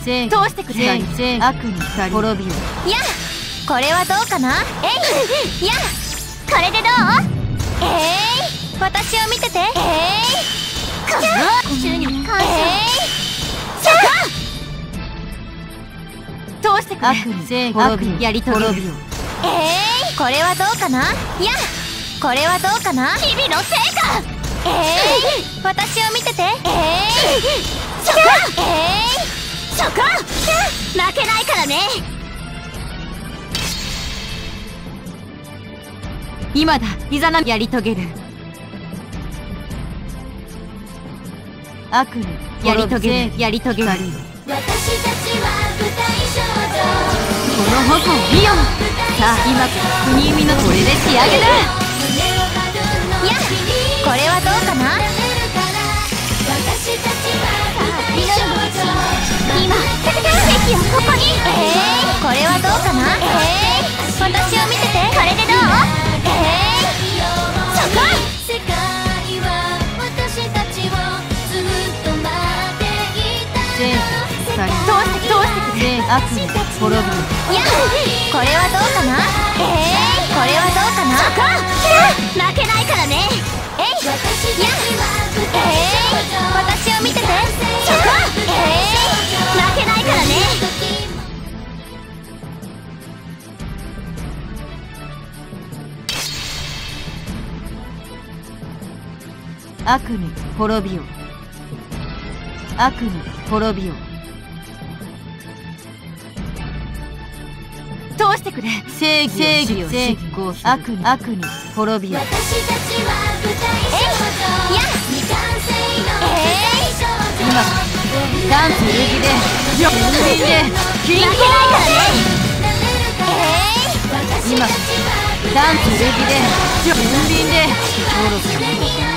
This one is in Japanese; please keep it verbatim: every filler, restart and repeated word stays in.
正義通してくれ。悪に滅びよ。 いやこれはどうかな。えいいやこれでどう。えい私を見てて。えいこの宙に感謝。えいそこ通してくれ。 悪に正義滅びよ。やり遂げる。 えいこれはどうかな。いやこれはどうかな。日々の成果。えい私を見てて。えいそこ。えいそこ負けないからね。 今だ。いざなやり遂げる。悪にやり遂げる。やり遂げる。私たちは舞台少女。この矛を見よ。さあ今国見のこれで仕上げだ。 いやこれはどうかな。今席をここに。えー、これはどうかな。えー、私を見てて。これでどう。えー、そこ世界は私たちをずっと待っていた。 正義通して通してくれ。悪に滅ぶ。 いやこれはどうかな。えー、これはどうかな。そこ負けないからね。えいいやえー、私を見てて。そこえー、負けないからね。 悪に滅びよ。悪に滅びよ。通してくれ。正義正義を実行する。悪に悪に滅びよ。 私たちは舞台少女。いや未完成の舞台少女。 今ダンスルギでよっぴんでキング。 負けないからね。えー、 今ダンスルギでよっぴんで登録。